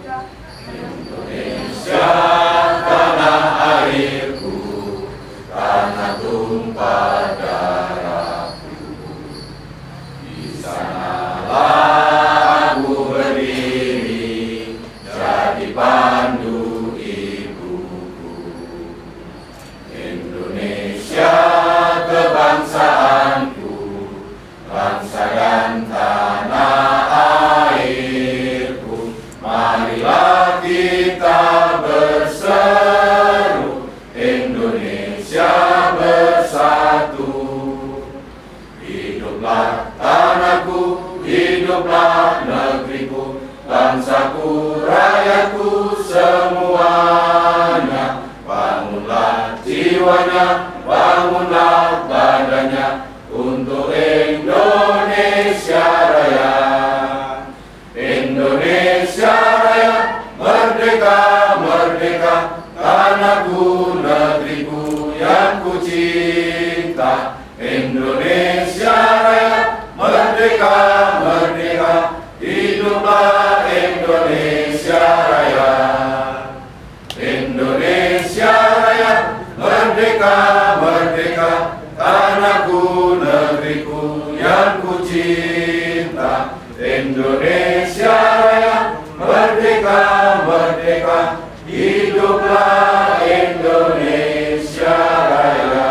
Indonesia tanah airku, tanah tumpah darahku. Di sanalah aku berdiri, jadi pandu ibuku. Indonesia kebangsaanku, bangsa dan tanah airku. Marilah kita berseru, Indonesia bersatu. Hiduplah tanahku, hiduplah negeriku, bangsaku, rakyatku semuanya. Bangunlah jiwanya, bangunlah badannya, untuk Indonesia Raya. Indonesia Raya, merdeka, merdeka, tanahku, negeriku yang ku cinta. Indonesia Raya, merdeka, merdeka, hiduplah Indonesia Raya. Indonesia Raya, merdeka, merdeka, tanahku, negeriku yang ku cinta. Indonesia Raya, merdeka, merdeka, hiduplah Indonesia Raya.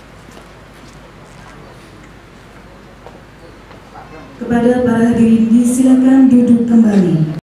Kepada para hadirin di